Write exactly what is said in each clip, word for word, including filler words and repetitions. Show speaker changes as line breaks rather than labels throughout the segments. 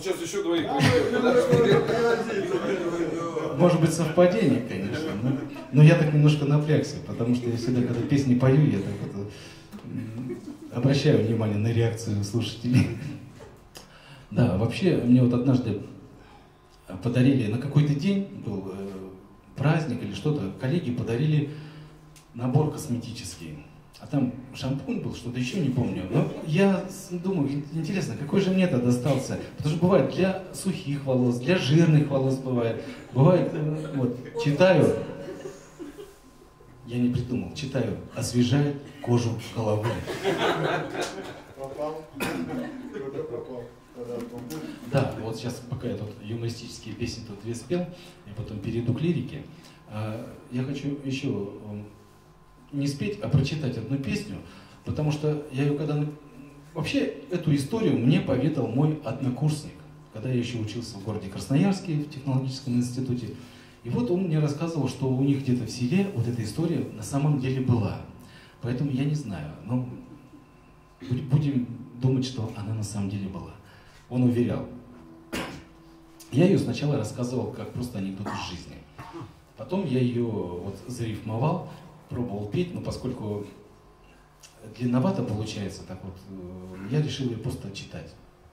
сейчас еще двоих.
Может быть, совпадение, конечно, но, но я так немножко напрягся, потому что я всегда, когда песни пою, я так вот обращаю внимание на реакцию слушателей. Да, вообще, мне вот однажды подарили, на какой-то день был э, праздник или что-то, коллеги подарили набор косметический. А там шампунь был, что-то еще не помню. Но я думаю, интересно, какой же мне-то достался? Потому что бывает для сухих волос, для жирных волос бывает. Бывает, вот, читаю, я не придумал, читаю, освежает кожу головы.
Пропал? Кто-то пропал.
Да, вот сейчас, пока я тут юмористические песни тут две спел, я потом перейду к лирике. Я хочу еще не спеть, а прочитать одну песню, потому что я ее когда... Вообще, эту историю мне поведал мой однокурсник, когда я еще учился в городе Красноярске, в технологическом институте. И вот он мне рассказывал, что у них где-то в селе вот эта история на самом деле была. Поэтому я не знаю, но будем думать, что она на самом деле была. Он уверял. Я ее сначала рассказывал как просто анекдот из жизни. Потом я ее вот зарифмовал, пробовал петь, но поскольку длинновато получается, так вот, я решил ее просто читать.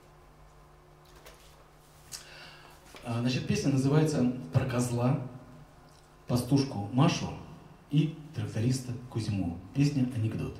Значит, песня называется «Про козла, пастушку Машу и тракториста Кузьму». Песня «Анекдот».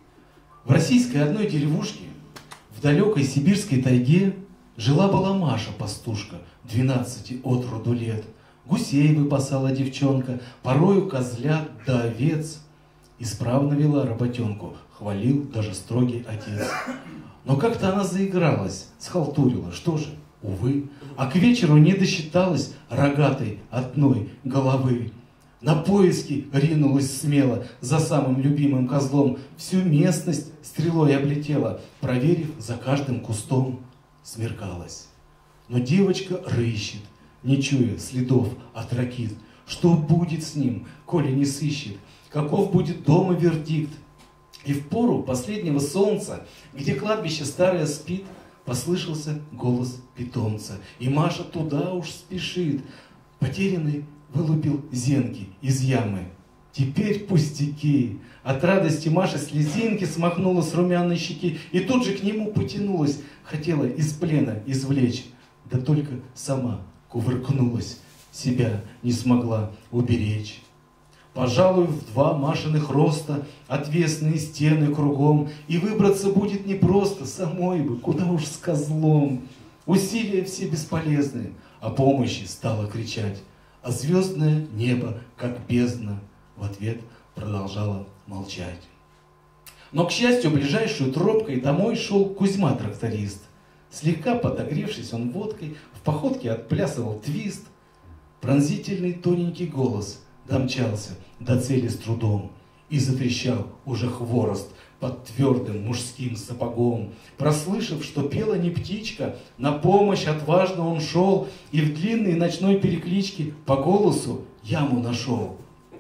В российской одной деревушке, в далекой сибирской тайге, жила-была Маша-пастушка, двенадцати от роду лет. Гусей выпасала девчонка, порою козлят да овец. Исправно вела работенку, хвалил даже строгий отец. Но как-то она заигралась, схалтурила, что же, увы. А к вечеру не досчиталась рогатой одной головы. На поиски ринулась смело за самым любимым козлом. Всю местность стрелой облетела, проверив за каждым кустом. Смеркалась. Но девочка рыщет, не чуя следов от ракит. Что будет с ним, коли не сыщет? Каков будет дома вердикт? И в пору последнего солнца, где кладбище старое спит, послышался голос питомца. И Маша туда уж спешит. Потерянный вылупил зенки из ямы. Теперь пустяки. От радости Маша слезинки смахнула с румяной щеки и тут же к нему потянулась. Хотела из плена извлечь, да только сама кувыркнулась, себя не смогла уберечь. Пожалуй, в два Машиных роста отвесные стены кругом, и выбраться будет непросто, самой бы, куда уж с козлом. Усилия все бесполезны, о помощи стала кричать, а звездное небо, как бездна, в ответ продолжала молчать. Но, к счастью, ближайшую тропкой домой шел Кузьма-тракторист. Слегка подогревшись он водкой, в походке отплясывал твист. Пронзительный тоненький голос домчался до цели с трудом и затрещал уже хворост под твердым мужским сапогом. Прослышав, что пела не птичка, на помощь отважно он шел и в длинной ночной перекличке по голосу яму нашел.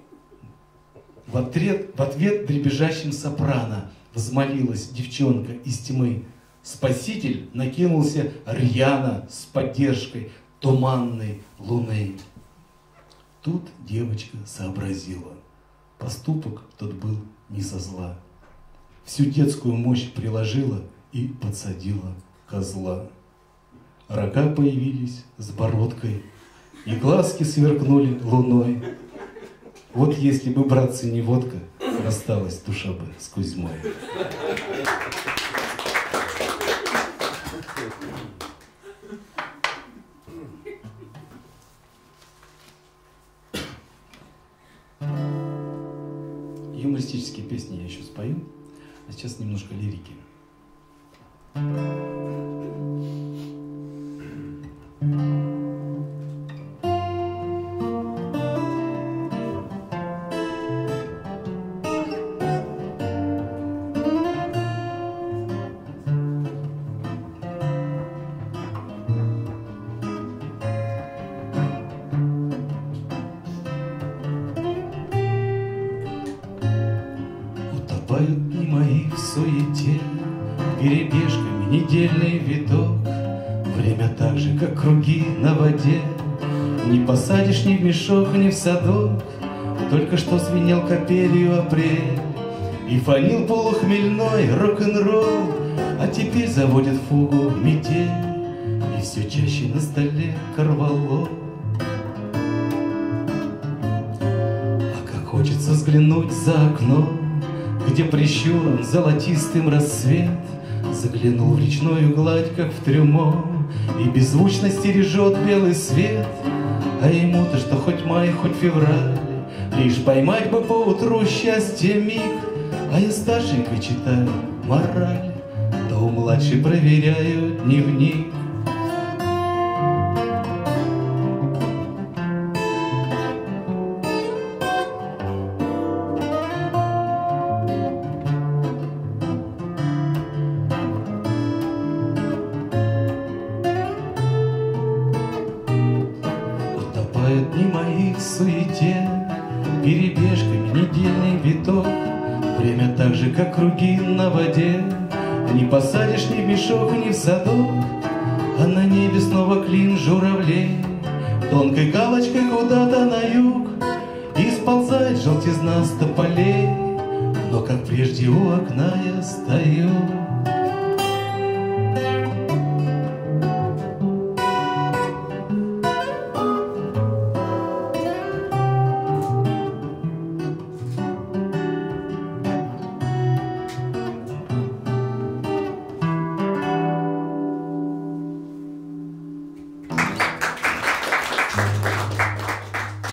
В ответ, в ответ дребезжащим сопрано взмолилась девчонка из тьмы. Спаситель накинулся рьяно с поддержкой туманной луны. Тут девочка сообразила, поступок тот был не со зла. Всю детскую мощь приложила и подсадила козла. Рога появились с бородкой, и глазки сверкнули луной. Вот если бы, братцы, не водка, рассталась душа бы с Кузьмой. Юмористические песни я еще спою, а сейчас немножко лирики. Утопают дни мои в суете, перебежками недельный виток. Время так же, как круги на воде. Не посадишь ни в мешок, ни в садок. Только что звенел капелью апрель и фонил полухмельной рок-н-ролл. А теперь заводит фугу метель, и все чаще на столе корвалол. А как хочется взглянуть за окно, где прищуром золотистым рассвет заглянул в речную гладь, как в трюмо, и беззвучно стережет белый свет. А ему-то что хоть май, хоть февраль, лишь поймать бы поутру счастье миг. А я старшенько читаю мораль, да у младшей проверяю дневник. Утопают дни мои в суете, перебежками недельный виток. Время так же, как круги на воде. Не посадишь ни в мешок, ни в садок. А на небе снова клин журавлей, тонкой галочкой куда-то на юг. И сползает желтизна с тополей, но как прежде у окна я стою.